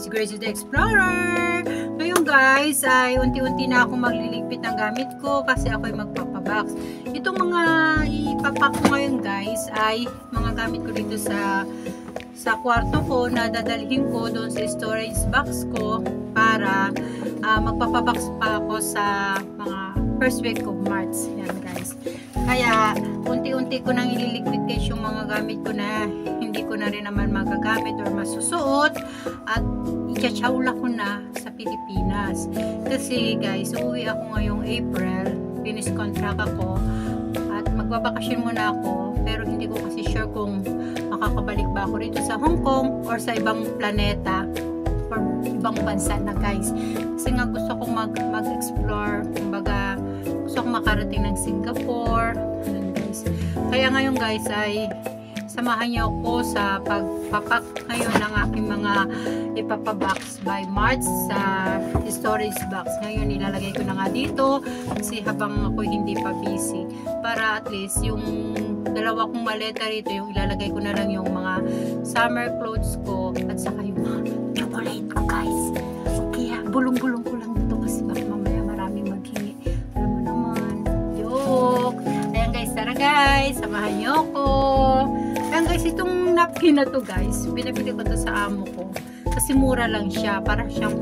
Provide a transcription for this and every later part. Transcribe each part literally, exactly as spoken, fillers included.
si Gracie the Explorer. Ngayon guys, ay unti-unti na ako magliligpit ng gamit ko kasi ako ay magpapabox. Itong mga ipapak ko ngayon guys ay mga gamit ko dito sa sa kwarto ko na dadalhin ko doon sa storage box ko para uh, magpapabox pa ako sa mga first week of March. Yan guys. Kaya unti-unti ko nang ililigpit guys yung mga gamit ko na hindi ko na rin naman magagamit or masusuot at i-chawla ko na sa Pilipinas. Kasi guys, uuwi ako ngayong April, finish contract ako at magbabakasyon muna ako, pero hindi ko kasi sure kung makakabalik ba ako rito sa Hong Kong or sa ibang planeta or ibang bansa na guys. Kasi nga gusto kong mag, mag-explore, kumbaga gusto kong makarating ng Singapore. Ayan guys. Kaya ngayon guys ay samahan niyo ako sa pagpapak ngayon ng aking mga ipapabox by March sa storage box. Ngayon ilalagay ko na nga dito kasi habang ako hindi pa busy, para at least yung dalawa kong maleta rito, yung ilalagay ko na lang yung mga summer clothes ko at saka yung mga chocolate ko guys. Kaya bulong-bulong ko lang dito kasi baka mamaya maraming maghingi. Alam mo naman, joke. Ayan guys, tara guys, samahan niyo ako. Ayan guys, itong napkin na to guys, binabili ko to sa amo ko kasi mura lang siya, para siyang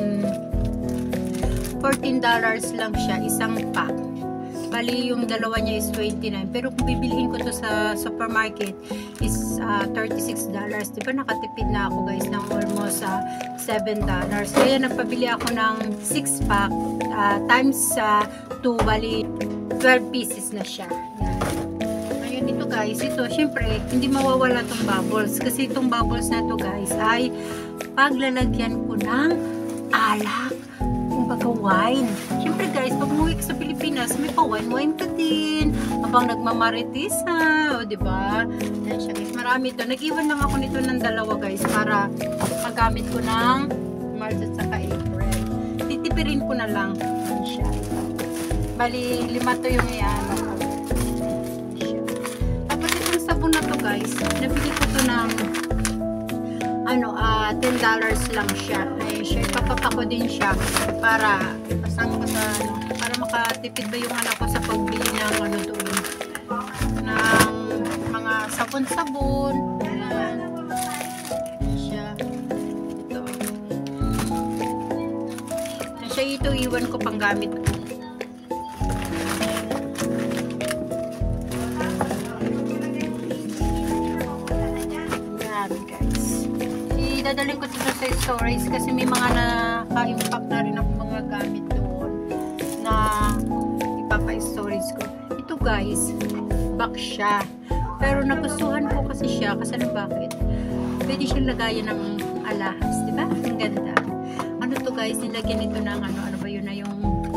fourteen dollars lang siya isang pack. Bali yung dalawa niya is twenty-nine, pero kung bibilihin ko to sa supermarket is uh, thirty-six dollars. Diba nakatipid na ako guys ng almost uh, seven dollars. Kaya nagpabili ako ng six pack uh, times uh, two, bali twelve pieces na siya. Yan. Ito guys, ito syempre hindi mawawala tong bubbles kasi itong bubbles na to guys ay paglalagyan ko ng alak, kumbaga wine. Syempre guys, pag umuwi ka sa Pilipinas may pa wine wine ka din habang nagmamaritis ha, o diba? Yan siya guys, marami ito. Nag-iwan lang ako nito ng dalawa guys para magamit ko ng March at saka April. Titipirin ko na lang. Yan siya. Bali lima to yung iano ko. Na to guys, nabili ko to ng ano, uh, ten dollars lang siya. Ayun siya, ipapapak ko din siya para kasama ko sa ano, para makatipid ba yung anak ko sa pagbili ng ano doon, ng mga sabon-sabon. Ayan siya, ito ayan siya, ito iwan ko pang gamit ko. Dadalhin ko dito sa storage kasi may mga naka-impact na rin ako mga gamit doon na ipapa-storage ko. Ito guys, box siya. Pero nagustuhan ko kasi siya kasi ano bakit? Pwede siyang lagayan ng alahas, di ba? Ang ganda. Ano to guys, nilagyan ito ng ano, ano ba yun na yung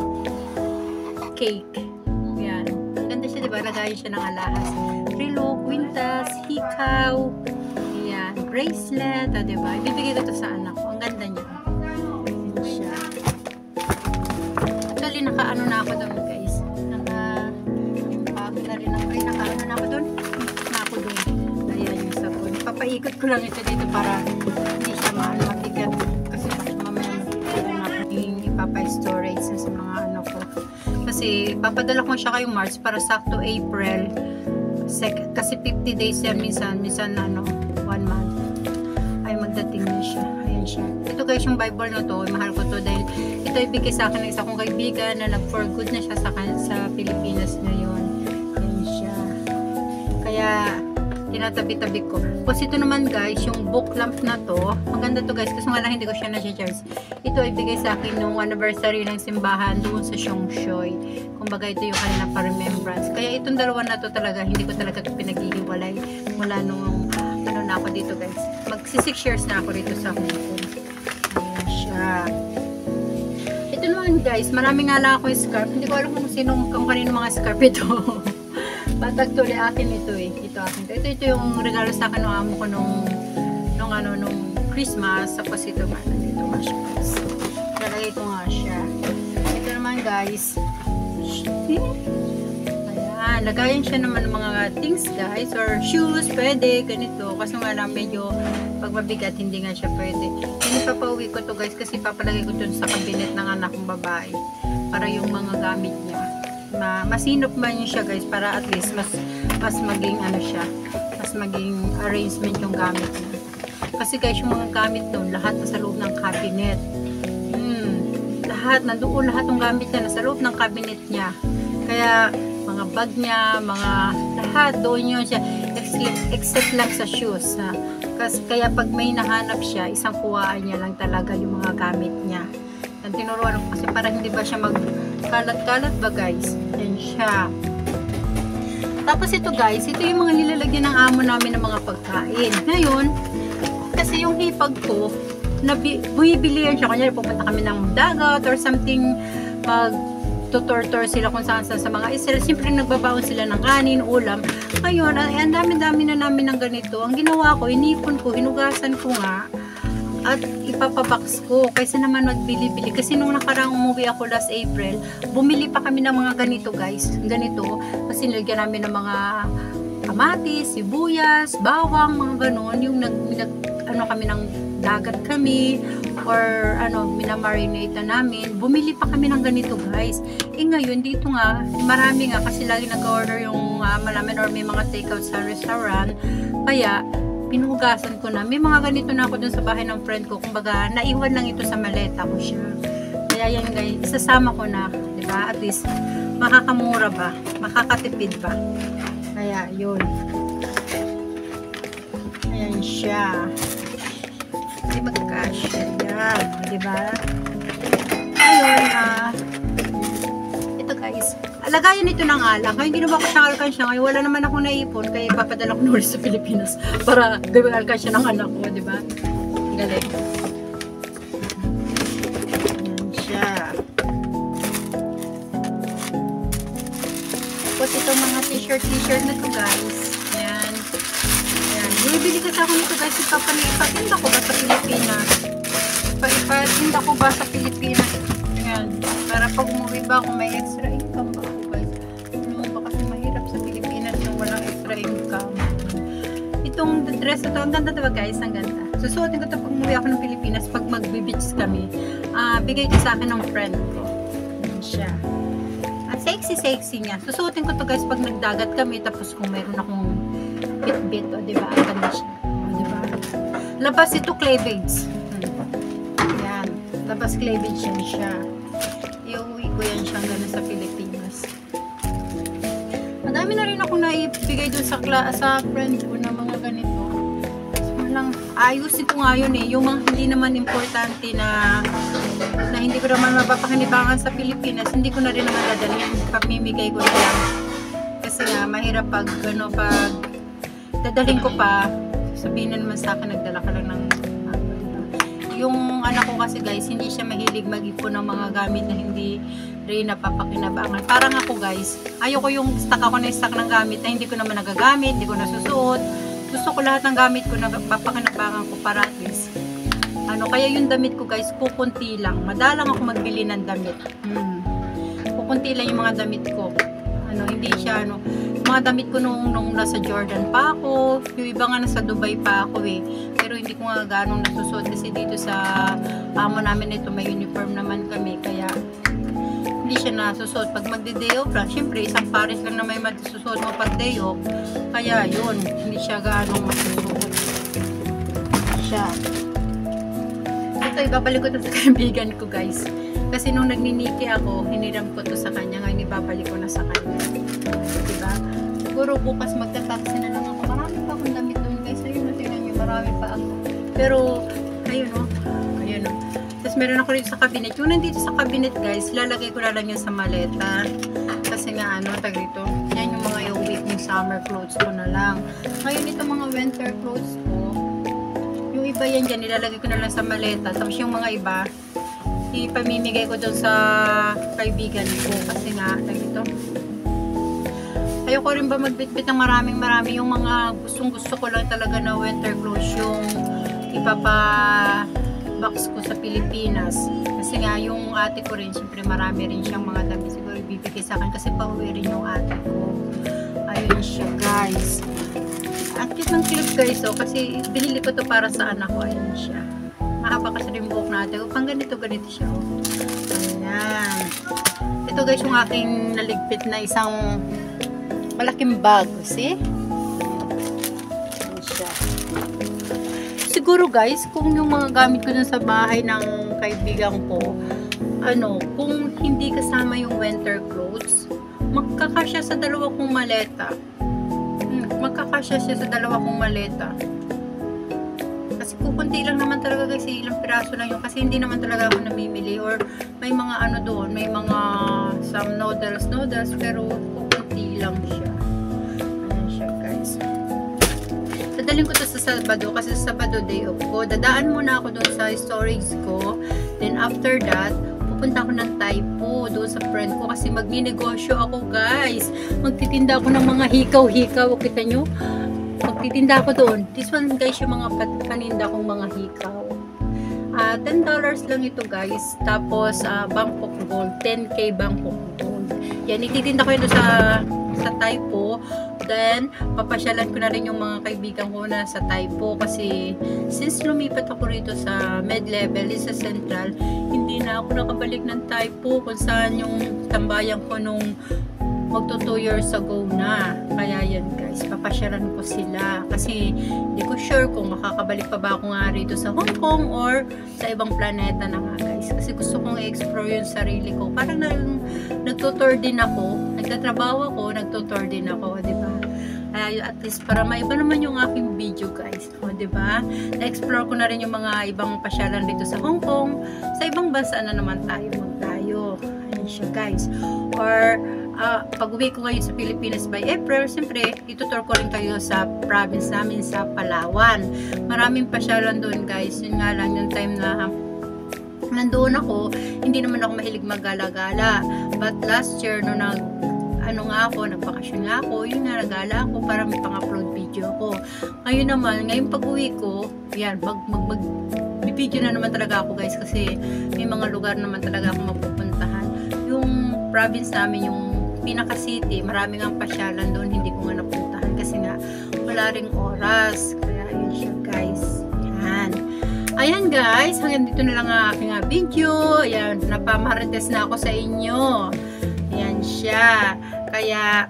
cake. Yan. Ganda siya, di ba? Lagayan siya ng alahas. Relo, kwintas, hikaw, bracelet, ah, diba? Ibibigay ko to sa anak ko. Ang ganda niya. Ayan siya. Actually, naka-ano na ako doon, guys. Naka-pag na rin ako. Ay, naka-ano na ako doon. Na ako doon. Ayan yung sabon. Papaikot ko lang ito dito para hindi siya mabigat. Kasi mamaya ipapa-storage sa mga ano ko. Kasi, papadala ko siya kayong March para sakto April. Kasi fifty days yan minsan. Minsan, ano, one month. Ay magdating na siya. Ayan siya. Ito guys yung Bible na to. Mahal ko to dahil ito ibigay sa akin ng isa kong kaibigan na nag-for good na siya sa, sa Pilipinas ngayon. Ayan siya. Kaya tinatabi-tabi ko. Tapos ito naman guys, yung book lamp na to. Maganda to guys kasi nga lang hindi ko siya na-charge. Ito ibigay sa akin nung anniversary ng simbahan doon sa Siongchoy. Kumbaga ito yung kanina pa remembrance. Kaya itong dalawa na to talaga hindi ko talaga ito pinaghihiwalay mula nung ano na ako dito guys. Magsi six years na ako dito sa Hong Kong. Ayan siya. Ito naman guys, marami nga lang ako yung scarf. Hindi ko alam kung sino, kung kanino mga scarf ito. Batag tuloy akin ito eh. Ito akin. Ito, ito yung regalo sa akin ng amo ko nung, nung ano, nung Christmas. Tapos ito nga, nandito nga siya guys. Lalagay ko nga siya. Ito naman guys. Ayan. na lagayan siya naman ng mga things guys, or shoes, pwede, ganito. Kaso nga lang medyo pag mabigat, hindi nga siya pwede. Hindi papauwi ko to guys, kasi papalagay ko to sa cabinet ng anak kong babae. Para yung mga gamit niya, ma masinop man yun siya guys, para at least mas, mas maging ano siya, mas maging arrangement yung gamit niya. Kasi guys, yung mga gamit doon, lahat nasa loob ng cabinet. Hmm, lahat, nandoon lahat ng gamit niya, nasa loob ng cabinet niya. Kaya, mga bag niya, mga lahat, doon yun siya, except, except lang sa shoes. Ha? Kasi, kaya pag may nahanap siya, isang kuhaan niya lang talaga yung mga gamit niya. Ang tinuruan ko kasi para hindi ba siya magkalat-kalat ba guys? Yan siya. Tapos ito guys, ito yung mga nilalagyan ng amo namin ng mga pagkain. Ngayon, kasi yung hipag ko, bumibili yan siya. Kanya pupunta kami ng dagat or something, mag tutor-tor sila kung saan sa mga isla. Siyempre nagbabaon sila ng kanin, ulam. Ngayon, ay, ang dami-dami na namin ng ganito. Ang ginawa ko, inipon ko, hinugasan ko nga, at ipapabox ko. Kaysa naman magbili-bili. Kasi nung nakarang umuwi ako last April, bumili pa kami ng mga ganito guys. Ganito. Kasi nilagyan namin ng mga kamatis, sibuyas, bawang, mga ganon. Yung nag, nag ano kami ng dagat kami, or ano, minamarinate na namin. Bumili pa kami ng ganito guys. Eh ngayon, dito nga, marami nga kasi lagi nag-order yung uh, malamin or may mga takeout sa restaurant. Kaya, pinuhugasan ko na. May mga ganito na ako dun sa bahay ng friend ko. Kumbaga, naiwan lang ito sa maleta ko siya. Kaya yan guys, isasama ko na. Diba? At least, makakamura ba? Makakatipid ba? Kaya, yun. Ayan siya. Hindi magkakasya yan. Diba? Ayun, ah. Ito guys. Alagayan ito ng alak. Ngayon ginawa ko siyang alkansya. Ngayon wala naman akong naipon. Kaya ipapadala ko nulis sa Pilipinas. Para gawin alkansya ng anak ko. Diba? Galing. Ayan siya. Tapos itong mga t-shirt t-shirt na to guys. Ayan. Ayan. Bumibili kasi ako nito guys. Ipapatinda ko ba sa Pilipinas? Ipapatinda ko ba sa Pilipinas? Ayan. Para pag umuwi ba ako may extra income ba ako guys? Ano ba kasi mahirap sa Pilipinas yung walang extra income. Itong dress na to, ang ganda diba guys? Ang ganda. Susuotin ko ito pag umuwi ako ng Pilipinas pag magbe-beach kami. Uh, bigay ko sa akin ng friend ko. Ayan siya. At sexy-sexy niya. Susuotin ko to guys pag nagdagat kami, tapos kung mayroon akong bit-bit, o diba? Ang ganda siya. O diba? Labas ito cleavage. Hmm. Ayan. Labas cleavage yan siya. Iuwi ko yan siyang gano'n sa Pilipinas. Madami na rin ako naibigay dun sa, sa friend ko na mga ganito. So, lang, ayusin ko nga yun eh. Yung mga hindi naman importante na na hindi ko naman mapapakinibangan sa Pilipinas, hindi ko na rin naman dadalhin. Pamimigay ko na lang. Kasi nga, mahirap pag gano'n, pag dadalhin ko pa, sabihin na naman sa akin, nagdala ka lang ng yung anak ko kasi guys, hindi siya mahilig mag-ipon ng mga gamit na hindi rin napapakinabangan. Parang ako guys, ayoko yung stock ako na stock ng gamit na hindi ko naman nagagamit, hindi ko nasusuot. Gusto ko lahat ng gamit ko na papakinabangan ko para at least. Ano, kaya yung damit ko guys, kukunti lang. Madalang ako magbili ng damit. Hmm. Kukunti lang yung mga damit ko. Ano, hindi siya ano, mga damit ko nung, nung nasa Jordan pa ako, yung iba nga nasa Dubai pa ako eh, pero hindi ko nga ganong nasusuot kasi dito sa amo namin ito may uniform naman kami, kaya hindi siya nasusuot. Pag magde-day off lang, syempre isang pares lang na may masusuot mo pag day off, kaya yun, hindi siya ganong masusuot siya. Ito, ibabalik ko ito sa kaibigan ko guys. Kasi nung nagniniki ako, hiniram ko to sa kanya, ngayon ibabalik ko na sa kanya. Diba? Siguro bukas magta-taxi na lang ako. Marami pa akong damit doon guys. Ayun na, tingnan nyo, marami pa ako. Pero, ayun o. Oh. Ayun o. Oh. Tapos meron ako dito sa cabinet. Yung nandito sa cabinet guys, lalagay ko na lang yun sa maleta. Kasi nga ano, tag dito. Yan yung mga yung week yung summer clothes ko na lang. Ngayon ito mga winter clothes ko. Yung iba yan dyan, nilalagay ko na lang sa maleta. Tapos yung mga iba, ipamimigay ko doon sa kaibigan ko kasi nga dito ayoko rin ba magbitbit ng maraming marami yung mga gustong gusto ko lang talaga na winter clothes yung ipapa box ko sa Pilipinas kasi nga yung ate ko rin syempre marami rin siyang mga damit siguro ibibigay sa akin kasi pauwi rin yung ate ko. Ayun siya guys. Ang cute ng clip guys oh, kasi binili ko to para sa anak ko. Ayun siya. Mahaba kasi rin buhok natin. Pang ganito, ganito siya oh. Ayan. Ito guys yung aking naligpit na isang malaking bag. See? Ayan siya. Siguro guys, kung yung mga gamit ko dun sa bahay ng kaibigan ko, ano, kung hindi kasama yung winter clothes, magkakasya sa dalawa kong maleta. Hmm, magkakasya siya sa dalawa kong maleta. Kasi kukunti lang naman talaga guys, ilang piraso lang yun. Kasi hindi naman talaga ako namimili. Or may mga ano doon, may mga some noodles, noodles, pero kukunti lang siya. Ayan siya guys. Dadalhin ko to sa Sabado kasi sa Sabado day off ko. Dadaan muna ako doon sa storage ko. Then after that, pupunta ako ng Taipo doon sa friend ko kasi magninegosyo ako guys. Magtitinda ako ng mga hikaw-hikaw. Kita nyo? Magtitinda ako doon. This one guys yung mga paninda kong mga hikaw. Uh, ten dollars lang ito guys. Tapos uh, Bangkok Gold. ten K Bangkok Gold. Yan, ititinda ko ito sa sa Taipo. Then, papasyalan ko na rin yung mga kaibigan ko na sa Taipo kasi since lumipat ako rito sa mid-level, sa central, hindi na ako nakabalik ng Taipo kung saan yung tambayan ko nung magto two years ago na. Kaya yan guys, papasyalan ko sila kasi hindi ko sure kung makakabalik pa ba ako nga rito sa Hong Kong or sa ibang planeta na nga guys. Kasi gusto kong i-explore yung sarili ko. Parang na, nagtutour din ako, nagtatrabaho ako, nagtutour din ako, di ba? Uh, at least para maiba naman yung aking video guys, o di ba? Na-explore ko na rin yung mga ibang pasyalan dito sa Hong Kong. Sa ibang bansa na naman tayo magtayo. Ayan siya guys. Or uh, pag uwi ko ngayon sa Pilipinas by April, siyempre itutur ko rin kayo sa province namin sa Palawan. Maraming pasyalan doon guys. Yun nga lang yung time na nandoon ako, hindi naman ako mahilig maggala-gala. But last year no nag ano nga ako, nagbakasyon nga ako, yun nga, nagala ako para may pang-upload video ako. Ngayon naman, ngayong pag-uwi ko, yan, mag, mag, mag, video na naman talaga ako guys, kasi may mga lugar naman talaga ako mapupuntahan. Yung province namin, yung pinaka-city, marami nga pasyalan doon, hindi ko nga napuntahan, kasi nga, wala ring oras. Kaya, yun siya guys. Yan. Ayan guys, hanggang dito na lang ang aking video. Ayan, napamarites na ako sa inyo. Ayan siya. Kaya,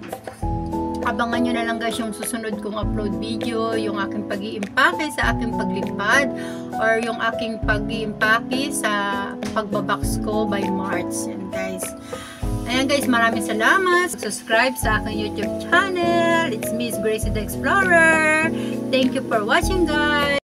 abangan nyo na lang guys yung susunod kong upload video, yung aking pag-iimpake sa aking paglipad, or yung aking pag-iimpake sa pagbabox ko by March. Ayan guys. Ayan guys, maraming salamat. Subscribe sa aking YouTube channel. It's Miss Gracie the Explorer. Thank you for watching guys.